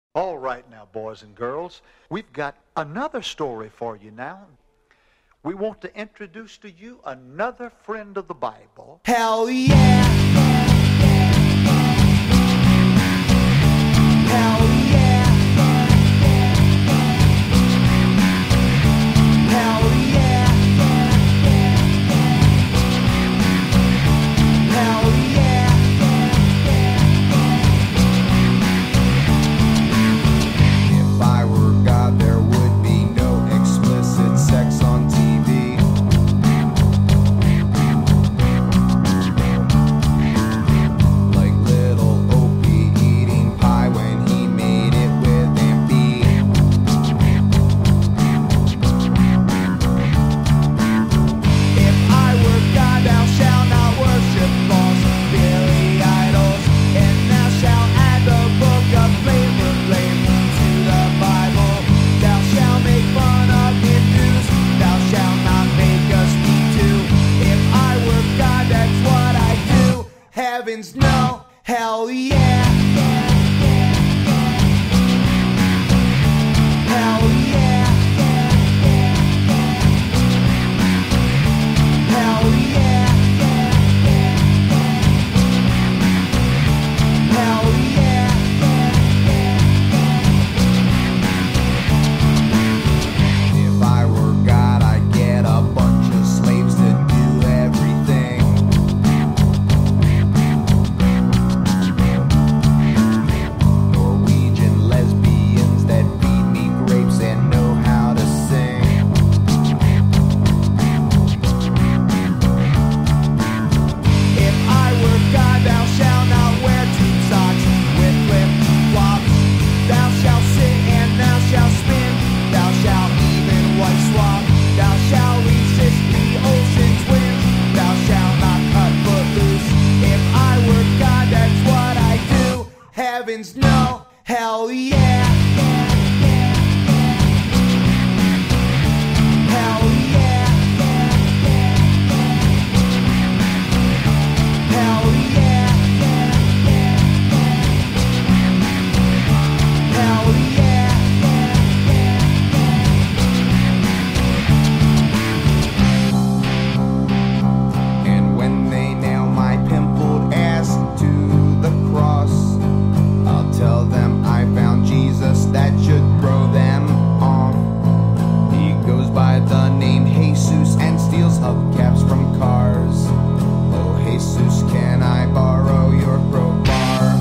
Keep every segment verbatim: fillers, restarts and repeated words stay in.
All right now, boys and girls, we've got another story for you now. We want to introduce to you another friend of the Bible. Hell yeah! Hell yeah! Hell yeah! Hell yeah! If I were God, there would be no explicit sex on T V. Like little Opie eating pie when he made it with Aunt B. If I were God, thou shalt not worship false Billy idols, and thou shalt add the book of Flavor Flav to the Bible. Thou shalt make fun of Hindus, thou shalt not make us be too. If I were God, that's what I'd do. Heavens no, hell yeah. Hell yeah. Hell yeah. Hell yeah. If I were God, I'd get a bunch of slaves to do everything. Norwegian lesbians that feed me grapes and know how to sing. If I were God, thou shalt not wear tube socks with flip-flops. Thou shalt sit and thou shalt spin. Thou shalt even white swap. Thou shalt resist the ocean's winds. Thou shalt not cut foot loose. If I were God, that's what I'd do. Heavens no, hell yeah. Hell yeah. Hell yeah. Hell yeah. And when they nail my pimpled ass to the cross, I'll tell them I found Jesus, that should throw them off. He goes by the name Jesus and steals hubcaps from cars. Oh Jesus, can I borrow your crowbar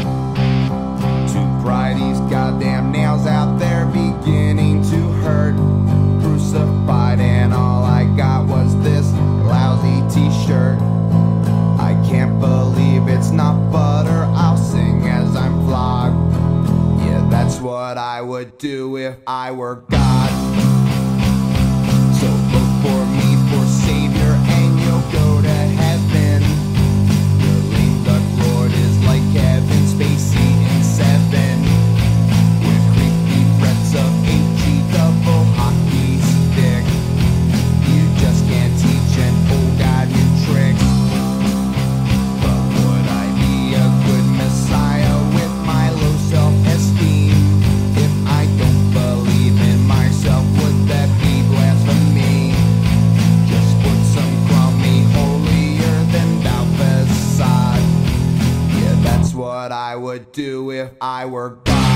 to pry these goddamn nails out there beginning to hurt? Crucified and all I got was this lousy t-shirt. I can't believe it's not butter. I'll sing as I'm flogged. Yeah, that's what I would do if I were God. So look for me for Savior and you'll go to heaven. Your lame duck Lord is like Kevin Spacey in Seven, with creepy threats of H E double hockey stick. You just can't teach an old guy new tricks. But would I be a good messiah with my low self-esteem? If I don't believe in myself, would that be blasphemy? Just put some crummy holier than thou facade. Yeah, that's what I would do if I were God.